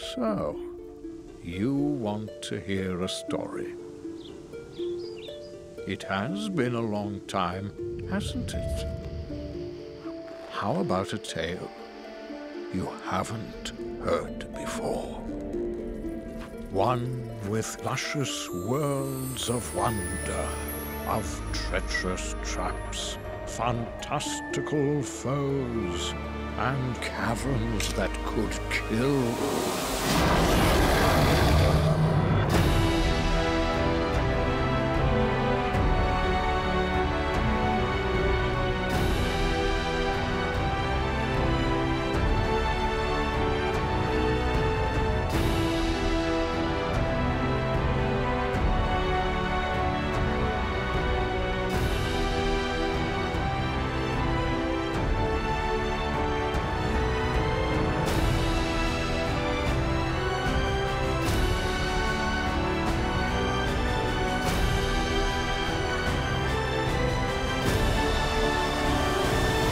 So, you want to hear a story. It has been a long time, hasn't it? How about a tale you haven't heard before? One with luscious worlds of wonder, of treacherous traps, fantastical foes, and caverns that could kill.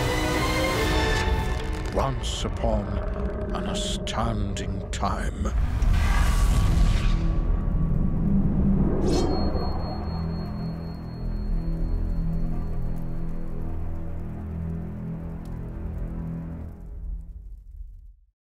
Once upon an astounding time,